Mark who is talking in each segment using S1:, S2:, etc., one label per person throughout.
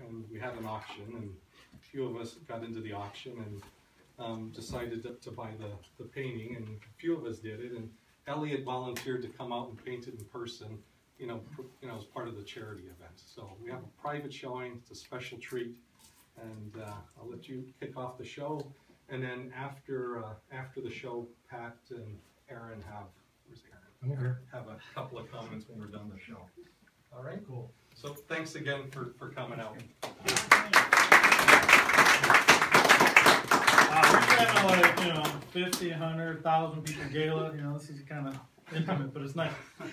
S1: and we had an auction, and a few of us got into the auction and decided to buy the painting, and a few of us did it, and Elliott volunteered to come out and paint it in person, as part of the charity event. So we have a private showing. It's a special treat, and I'll let you kick off the show, and then after the show, Pat and Aaron where's Aaron? Have a couple of comments when we're done the show. All right, cool. So thanks again for coming out.
S2: We're getting like 50, 100, 1,000 people gala. This is kind of intimate, but it's nice.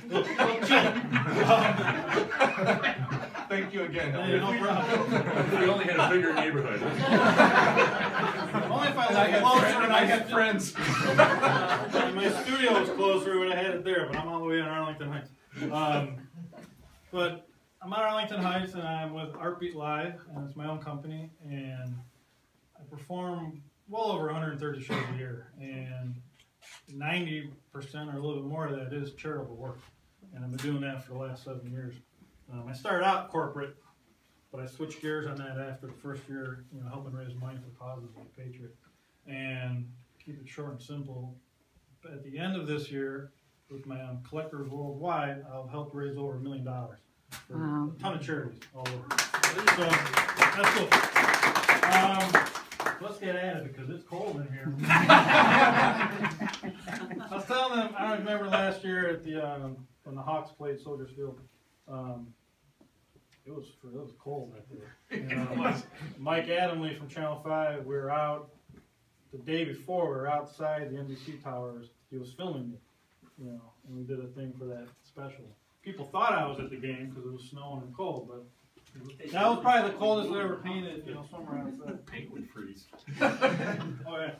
S1: Thank you again.
S2: Hey, no problem.
S3: We only had a bigger neighborhood.
S2: Only if I was closer and I had
S1: friends.
S2: My studio was closer, we would have had it there, but I'm all the way in Arlington Heights. But I'm at Arlington Heights, and I'm with Artbeat Live, and it's my own company, and I perform well over 130 shows a year, and 90% or a little bit more of that is charitable work, and I've been doing that for the last 7 years. I started out corporate, but I switched gears on that after the first year, helping raise money for causes like Patriot. And keep it short and simple, at the end of this year, with my collectors worldwide, I'll help raise over $1 million for a ton of charities all over. So that's cool. Let's get at it because it's cold in here. I was telling them, I don't remember last year at the when the Hawks played Soldier Field. It was cold out there. Mike Adamley from Channel 5, we were out the day before. We were outside the NBC towers. He was filming it, and we did a thing for that special. People thought I was at the game because it was snowing and cold, but that was probably the coldest I ever painted, somewhere outside.
S3: Paint would freeze.
S2: Oh yeah.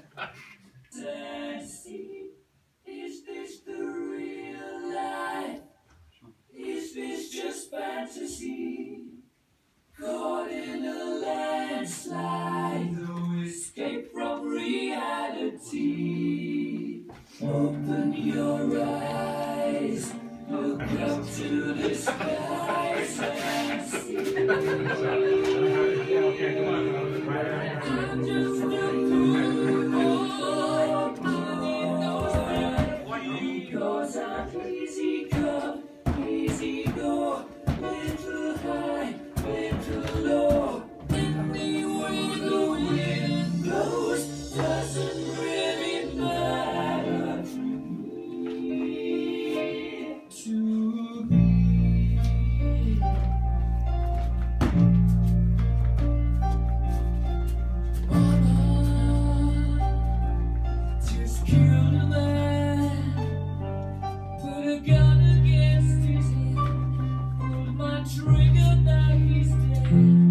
S4: Is this the real life? Is this just fantasy? Caught in a landslide, no escape from reality. Open your eyes, look up to the skies and see. I'm just a because I'm easy come, easy go, little high, little low. Anywhere the wind blows doesn't really matter to me. Mama just killed a man. Put a gun against his head, pulled my trigger, now he's dead.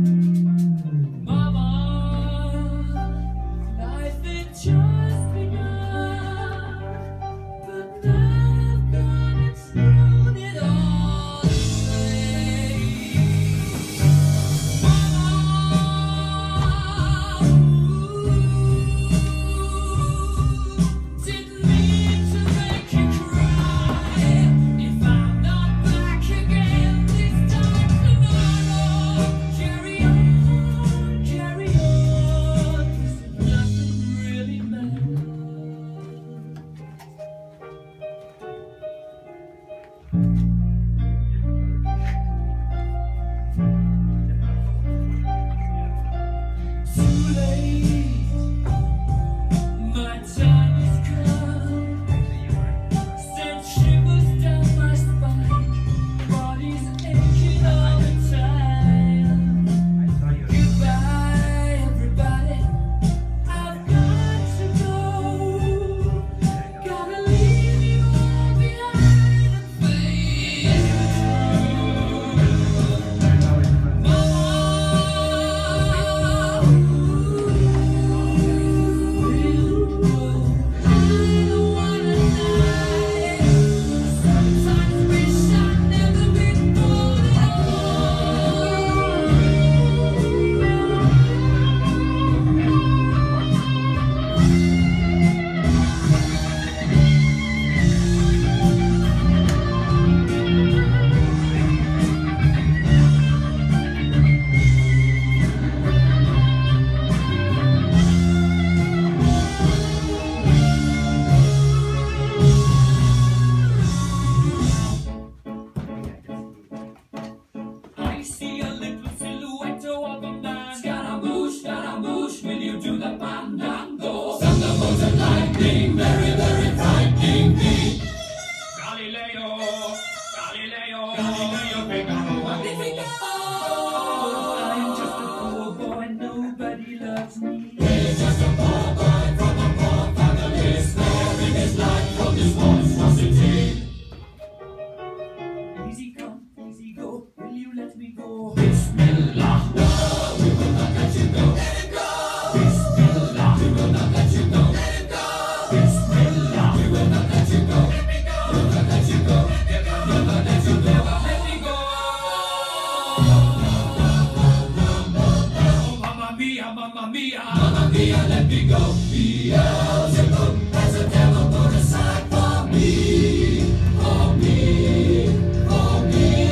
S4: Mama, life had just begun, but now I've gone and thrown it all away. Mama, didn't mean to make you cry. If I'm not back again this time tomorrow, carry on, 'cause nothing really matters. Too late, my time has come. Sent shivers down my spine, body's aching all the time. Goodbye, everybody, I've got to go. Gotta leave you all behind and fade through. Mama, Mia, let me go. Beelzebub has a devil put aside for me, for me, for me.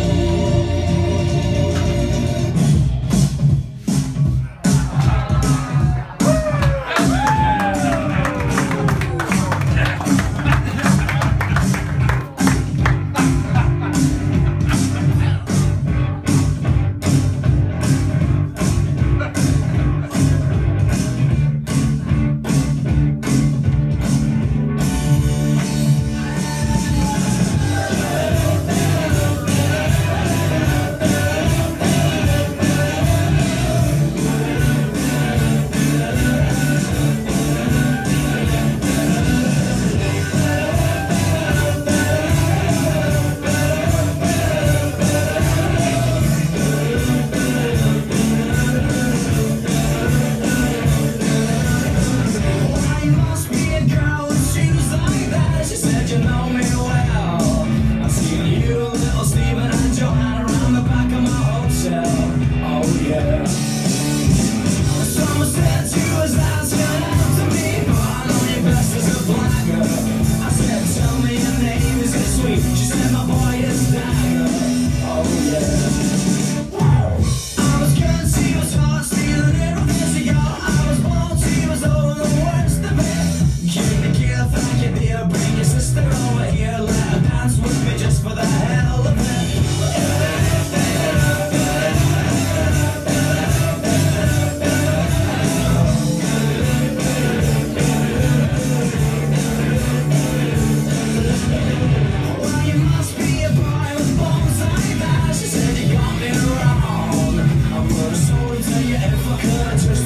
S4: Just